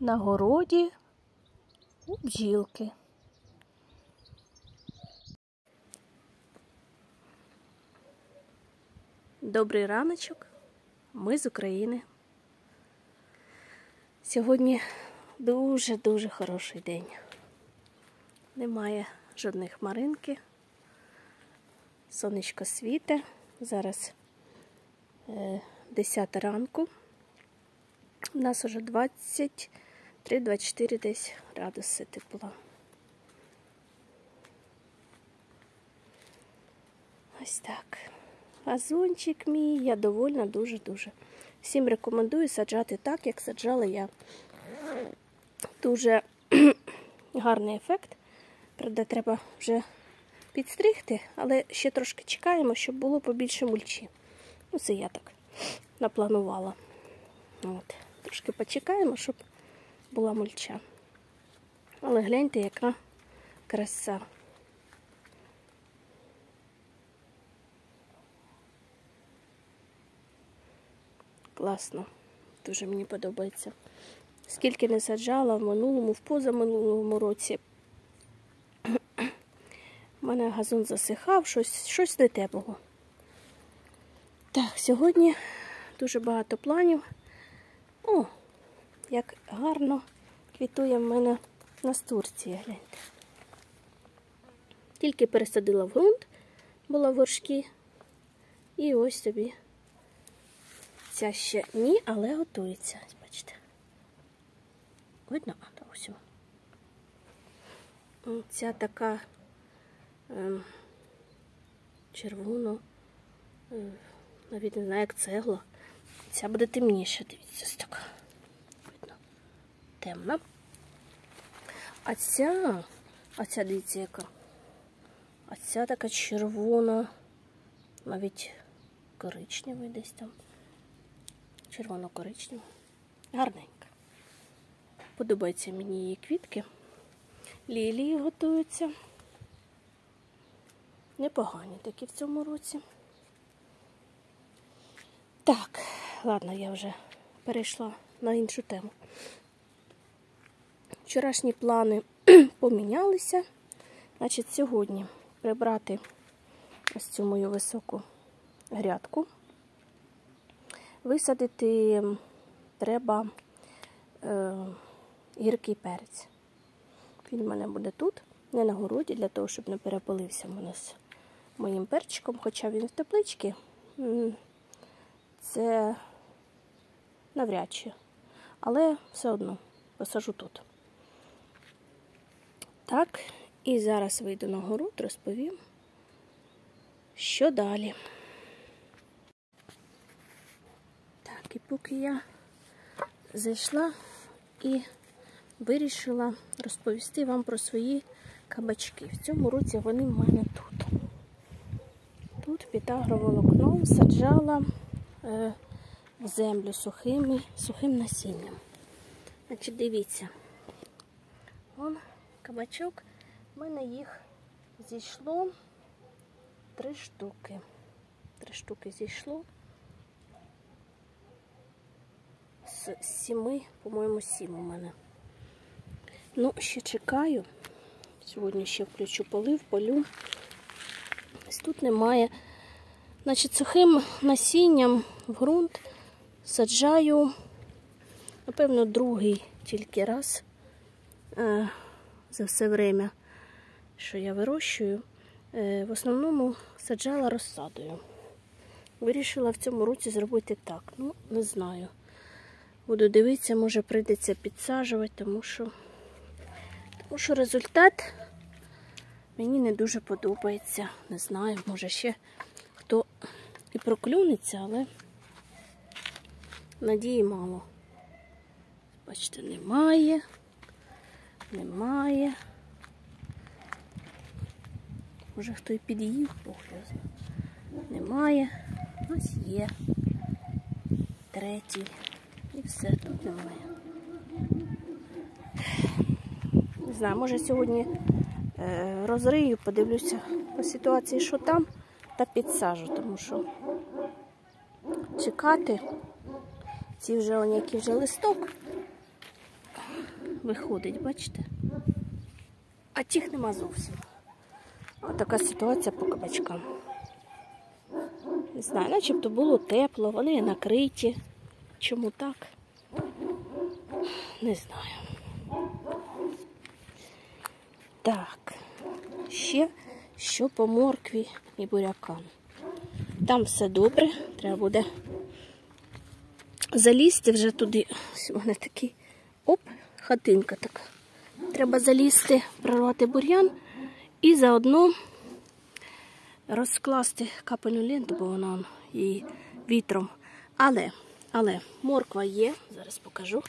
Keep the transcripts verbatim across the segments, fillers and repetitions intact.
на городі у бджілки. Добрий раночок, ми з України. Сьогодні дуже-дуже хороший день. Немає жодної хмаринки, сонечко світе, зараз десята ранку. У нас уже двадцять три - двадцять чотири десь градуси тепла. Ось так. Газончик мій, я довольна дуже-дуже. Всім рекомендую саджати так, як саджала я. Дуже гарний ефект. Правда, треба вже підстригти, але ще трошки чекаємо, щоб було побільше мульчі. Ну, це я так напланувала. От. Трошки почекаємо, щоб була мульча. Але гляньте, яка краса. Класно. Дуже мені подобається. Скільки не саджала в минулому, в позаминулому році. У мене газон засихав, щось, щось не те було. Так, сьогодні дуже багато планів. О, як гарно квітує в мене настурція, гляньте. Тільки пересадила в ґрунт, була в горшки. І ось собі. Ця ще ні, але готується. Бачите. Видно? А, то ось. Ця така е, червоно, е, навіть не знаю, як цегла. Ця буде темніша, дивіться, ось така. Видно? Темна. А ця, а ця, дивіться, яка. А ця така червона, навіть коричневий десь там. Червоно-коричнева. Гарненька. Подобаються мені її квітки. Лілії готуються. Непогані такі в цьому році. Так, ладно, я вже перейшла на іншу тему. Вчорашні плани помінялися. Значить, сьогодні прибрати ось цю мою високу грядку. Висадити треба е, гіркий перець. Він в мене буде тут, не на городі, для того, щоб не перепилився в мене з моїм перчиком. Хоча він в тепличці, це навряд чи. Але все одно посажу тут. Так, і зараз вийду на город, розповім, що далі. І поки я зайшла і вирішила розповісти вам про свої кабачки. В цьому році вони в мене тут. Тут під агроволокном саджала е, в землю сухими, сухим насінням. Значить, дивіться. Вон кабачок. В мене їх зійшло три штуки. Три штуки зійшло. З сіми, по-моєму, сім у мене. Ну, ще чекаю. Сьогодні ще включу полив, полю. Ось тут немає. Значить, сухим насінням в ґрунт саджаю, напевно, другий тільки раз е, за все время, що я вирощую. Е, в основному саджала розсадою. Вирішила в цьому році зробити так. Ну, не знаю. Буду дивитися, може прийдеться підсаджувати, тому що, тому що результат мені не дуже подобається. Не знаю, може ще хто і проклюнеться, але надії мало. Бачите, немає, немає. Може хто і під'їв, Бог його знає. Немає. Ось є. Третій. І все, тут немає. Не знаю, може сьогодні е, розрию, подивлюся по ситуації, що там, та підсажу, тому що чекати, ці вже, вони, які вже листок, виходить, бачите? А тих нема зовсім. Ось така ситуація по кабачкам. Не знаю, начебто було тепло, вони накриті. Чому так? Не знаю. Так, ще що по моркві і бурякам. Там все добре, треба буде залізти вже туди. Ось у мене такий, оп, хатинка така. Треба залізти, прорвати бур'ян і заодно розкласти капельну ленту, бо вона її вітром. Але, але, морква є, зараз покажу.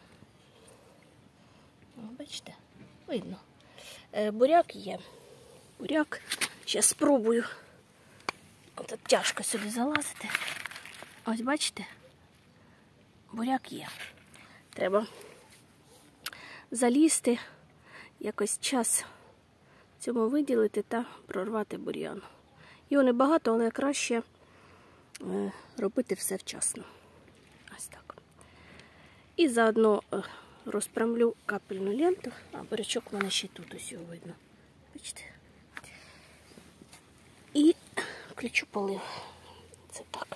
О, бачите, видно. Е, буряк є. Буряк, зараз спробую. Тут тяжко сюди залазити. Ось бачите, буряк є. Треба залізти, якось час цьому виділити та прорвати бур'ян. Його небагато, але краще е, робити все вчасно. Ось так. І заодно е, розпрямлю капельну ленту, а бурячок в мене ще тут ось його видно. Бачите? І включу полив. Це так.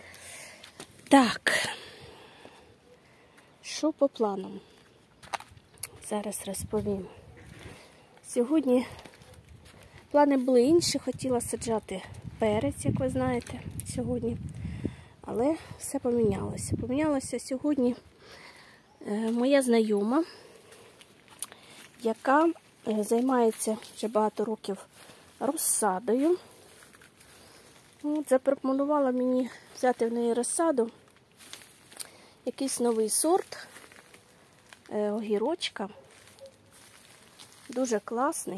Так. Що по планам? Зараз розповім. Сьогодні плани були інші. Хотіла саджати перець, як ви знаєте, сьогодні. Але все помінялося. Помінялося сьогодні моя знайома, яка займається вже багато років розсадою. От, запропонувала мені взяти в неї розсаду якийсь новий сорт е, огірочка. Дуже класний.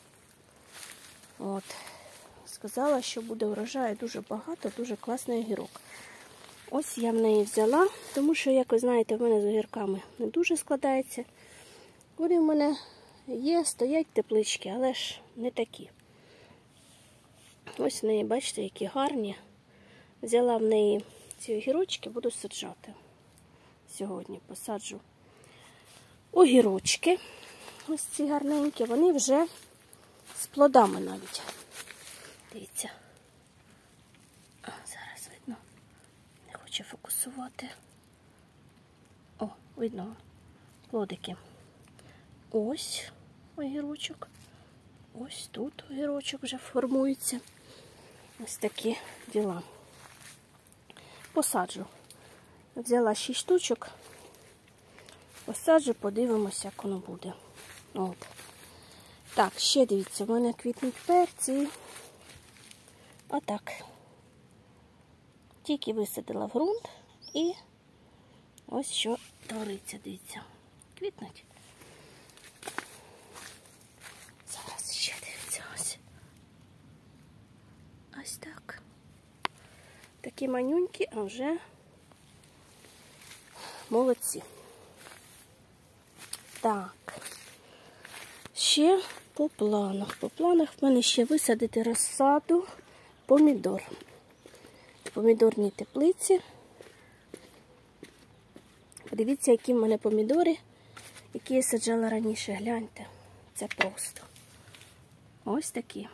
От. Сказала, що буде врожаю дуже багато, дуже класний огірок. Ось я в неї взяла, тому що, як ви знаєте, в мене з огірками не дуже складається. Вони в мене є, стоять теплички, але ж не такі. Ось в неї, бачите, які гарні. Взяла в неї ці огірочки, буду саджати. Сьогодні посаджу огірочки. Ось ці гарненькі, вони вже з плодами навіть. Дивіться. А, зараз видно. Не хочу фокусувати. О, видно. Плодики. Ось огірочок. Ось тут огірочок вже формується. Ось такі діла. Посаджу. Взяла шість штучок. Посаджу, подивимося, як воно буде. От. Так, ще дивіться, в мене квітнуть перці. Отак. Тільки висадила в ґрунт і ось що твориться, дивіться. Квітнуть. Зараз ще дивіться ось. Ось так. Такі манюнькі, а вже молодці. Так. Ще по планах. По планах в мене ще висадити розсаду помідор. В помідорній теплиці. Подивіться, які в мене помідори, які я саджала раніше. Гляньте. Це просто. Ось такі.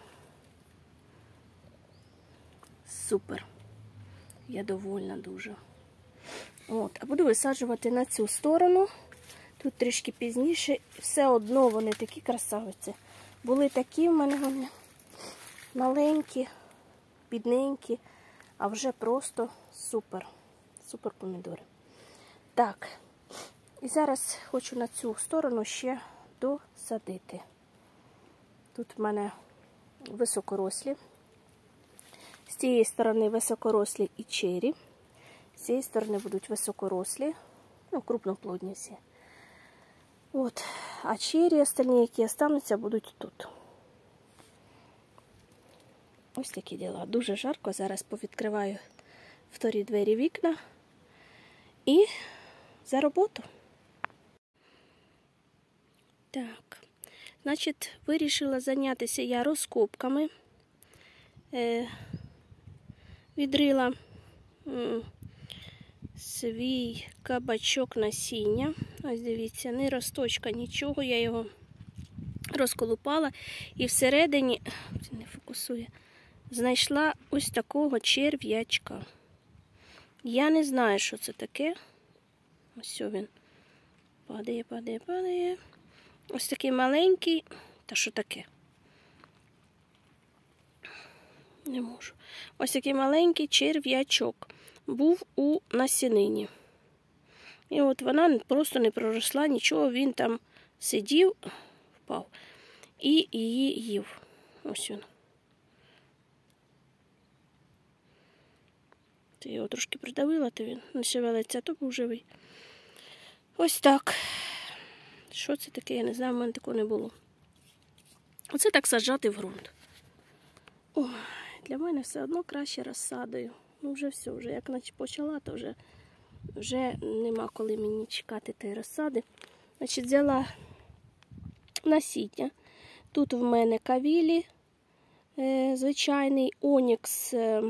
Супер. Я довольна дуже. От. А буду висаджувати на цю сторону. Тут трішки пізніше. Все одно вони такі красавиці. Були такі в мене вони маленькі, бідненькі, а вже просто супер. Супер помідори. Так. І зараз хочу на цю сторону ще досадити. Тут в мене високорослі. З цієї сторони високорослі і чері. З цієї сторони будуть високорослі, ну, крупноплодні всі. От. А чері остальні, які остануться, будуть тут. Ось такі діла. Дуже жарко. Зараз повідкриваю вторі двері, вікна. І за роботу. Так. Значить, вирішила зайнятися я розкопками. Е, відрила м, свій кабачок насіння. Ось дивіться, ні росточка, нічого, я його розколупала і всередині, не фокусує, знайшла ось такого черв'ячка. Я не знаю, що це таке. Ось він падає, падає, падає. Ось такий маленький, та що таке? Не можу. Ось такий маленький черв'ячок був у насінині. І от вона просто не проросла, нічого, він там сидів, впав, і її їв. Ось він. Ти його трошки придавила, то він не шевелиться, то був живий. Ось так. Що це таке, я не знаю, в мене такого не було. Оце так саджати в ґрунт. Ой, для мене все одно краще розсадою. Ну вже все, вже як наче почала, то вже, вже нема коли мені чекати тієї розсади. Значить, взяла насіння. Тут в мене кавілі, е, звичайний, онікс е,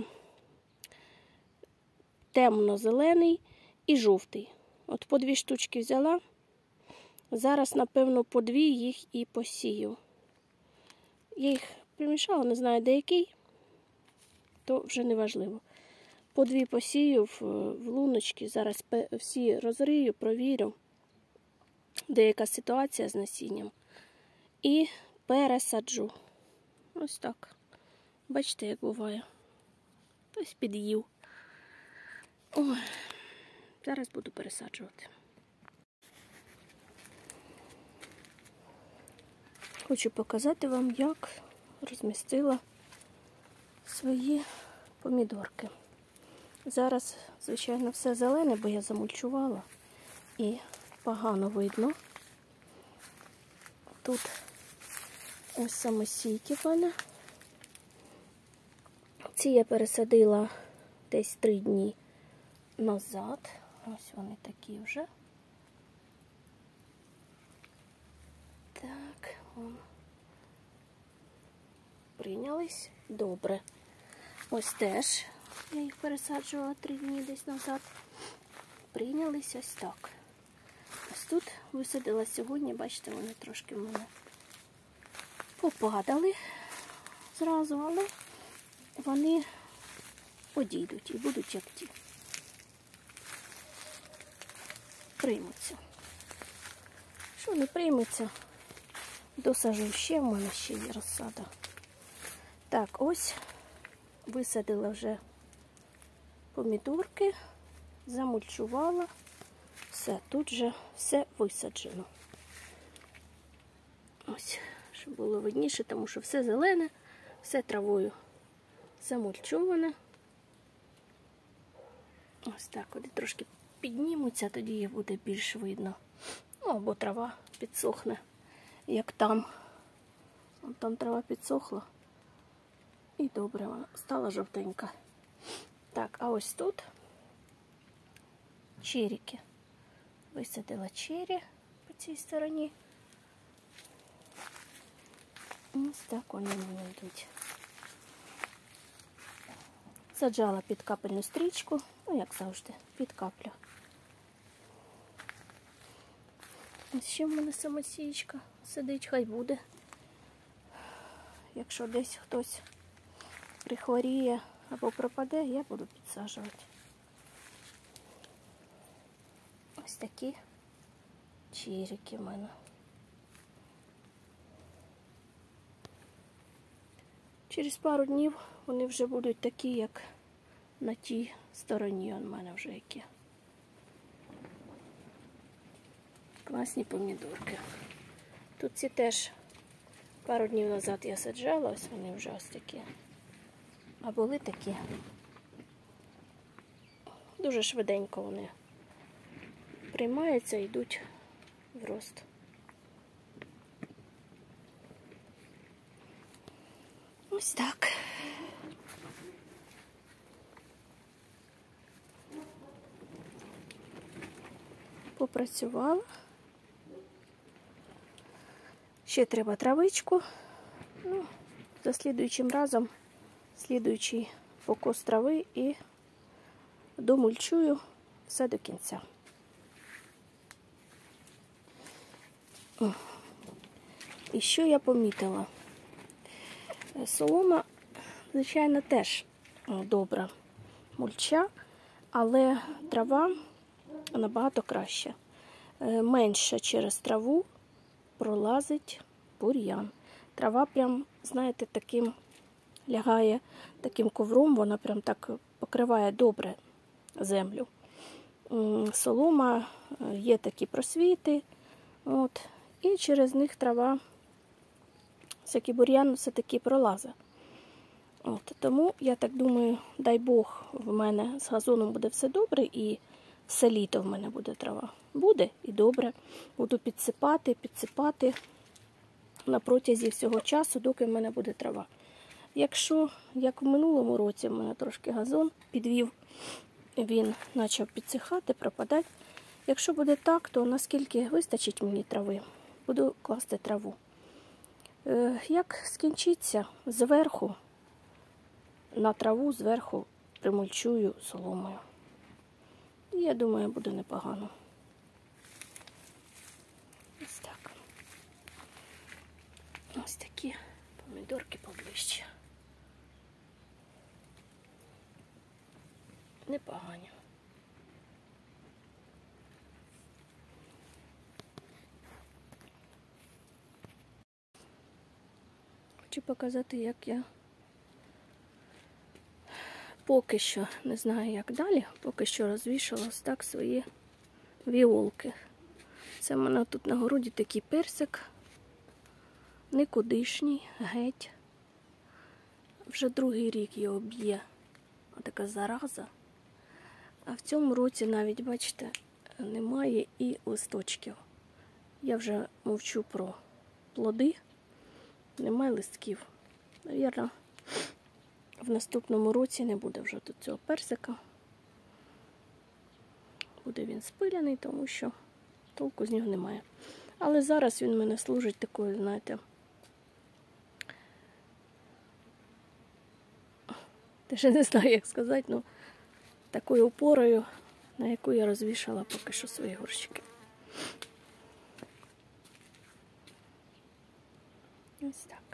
темно-зелений і жовтий. От по дві штучки взяла. Зараз, напевно, по дві їх і посію. Я їх примішала, не знаю де який, то вже не важливо. По дві посію в, в луночки, зараз всі розрию, провірю, деяка ситуація з насінням. І пересаджу. Ось так. Бачите, як буває. Хтось під'їв. Ой, зараз буду пересаджувати. Хочу показати вам, як розмістила свої помідорки. Зараз, звичайно, все зелене, бо я замульчувала і погано видно. Тут ось самосійки в мене. Ці я пересадила десь три дні назад. Ось вони такі вже. Так, вон. Прийнялись. Добре. Ось теж я їх пересаджувала три дні десь назад. Прийнялись ось так. Ось тут висадила сьогодні, бачите, вони трошки в мене попадали зразу, але вони одійдуть і будуть як ті. Приймуться. Що не прийметься, досажу ще, в мене ще є розсада. Так, ось висадила вже помідорки, замульчувала. Все, тут вже все висаджено. Ось, щоб було видніше, тому що все зелене, все травою замульчоване. Ось так, коли трошки піднімуться, тоді їх буде більш видно. Ну, або трава підсохне, як там. Вон там трава підсохла. І добре, вона стала жовтенька. Так, а ось тут черіки. Висадила чері по цій стороні. Ось так вони в мене йдуть. Саджала під капельну стрічку, ну як завжди, під каплю. Ось ще в мене самосієчка сидить, хай буде. Якщо десь хтось прихворіє або пропаде, я буду підсаджувати. Ось такі черіки в мене. Через пару днів вони вже будуть такі, як на тій стороні. У мене вже які. Класні помідорки. Тут ці теж пару днів назад я саджала, ось вони вже ось такі. А були такі. Дуже швиденько вони приймаються і йдуть в рост. Ось так. Попрацювала. Ще треба травичку. Ну, за слідуючим разом, слідуючий покос трави і домульчую все до кінця. І що я помітила? Солома, звичайно, теж добра мульча, але трава набагато краще. Менше через траву пролазить бур'ян. Трава прям, знаєте, таким лягає, таким ковром, вона прям так покриває добре землю. Солома, є такі просвіти, от, і через них трава, всякий бур'ян все-таки пролазить. От, тому, я так думаю, дай Бог, в мене з газоном буде все добре, і все літо в мене буде трава. Буде і добре. Буду підсипати, підсипати на протязі всього часу, доки в мене буде трава. Якщо, як в минулому році, в мене трошки газон підвів, він почав підсихати, пропадати. Якщо буде так, то наскільки вистачить мені трави, буду класти траву. Е, як скінчиться, зверху, на траву зверху примульчую соломою. І я думаю, буде непогано. Ось так. Ось такі помідорки поближче. Непогані. Хочу показати, як я поки що, не знаю як далі, поки що розвішала ось так свої віолки. Це в мене тут на городі такий персик, никудишній, геть. Вже другий рік його б'є така зараза. А в цьому році навіть, бачите, немає і листочків. Я вже мовчу про плоди, немає листків. Навірно, в наступному році не буде вже тут цього персика. Буде він спиляний, тому що толку з нього немає. Але зараз він в мене служить такою, знаєте, теж не знаю, як сказати, ну, такою опорою, на яку я розвішала поки що свої горщики. Ось так.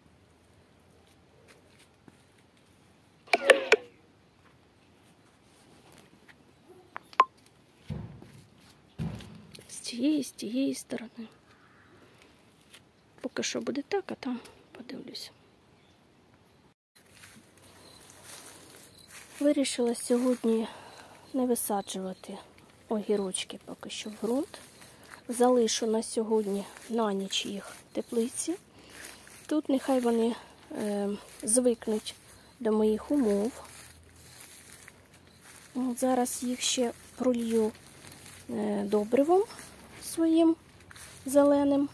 З цієї, з тієї сторони. Поки що буде так, а там подивлюся. Вирішила сьогодні не висаджувати огірочки поки що в ґрунт. Залишу на сьогодні на ніч їх в теплиці. Тут нехай вони е, звикнуть до моїх умов. От зараз їх ще пролью е, добривом своїм зеленим,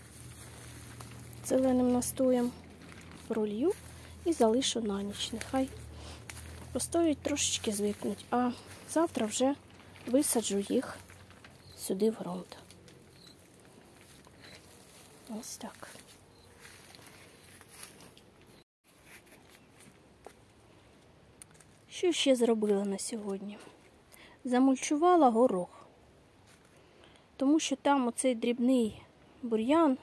зеленим настоєм. Пролью і залишу на ніч. Нехай постоять, трошечки звикнуть. А завтра вже висаджу їх сюди в ґрунт. Ось так. Що ще зробила на сьогодні? Замульчувала горох. Тому що там оцей дрібний бур'ян,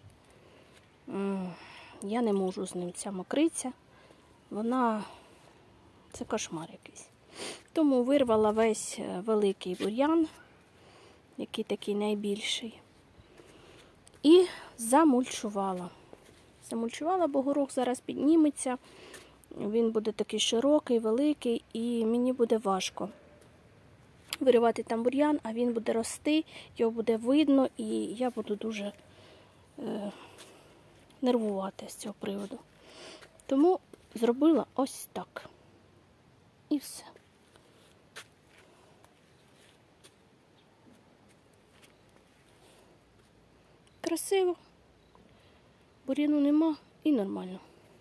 я не можу з ним, ця мокриця, вона, це кошмар якийсь. Тому вирвала весь великий бур'ян, який такий найбільший, і замульчувала. Замульчувала, бо горох зараз підніметься, він буде такий широкий, великий, і мені буде важко виривати там бур'ян, а він буде рости, його буде видно, і я буду дуже е, нервувати з цього приводу. Тому зробила ось так. І все. Красиво. Бур'яну нема і нормально.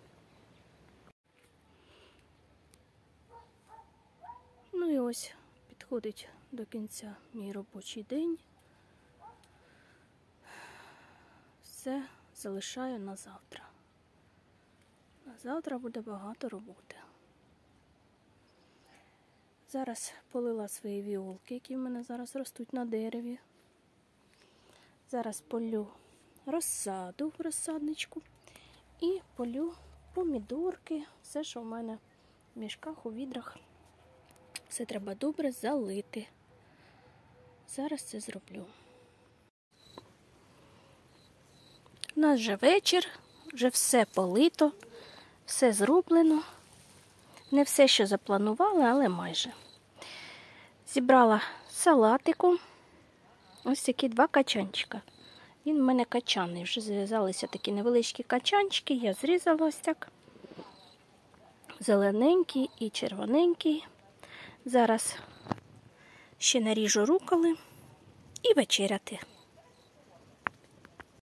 Ну і ось підходить до кінця мій робочий день. Все залишаю на завтра. На завтра буде багато роботи. Зараз полила свої віолки, які в мене зараз ростуть на дереві. Зараз полю розсаду в розсадничку і полю помідорки, все, що в мене в мішках, у відрах. Все треба добре залити. Зараз це зроблю. У нас вже вечір, вже все полито, все зроблено. Не все, що запланували, але майже. Зібрала салатику. Ось такі два качанчика. Він в мене качаний. Вже зв'язалися такі невеличкі качанчики. Я зрізала ось так. Зелененький і червоненький. Зараз ще наріжу руколи і вечеряти.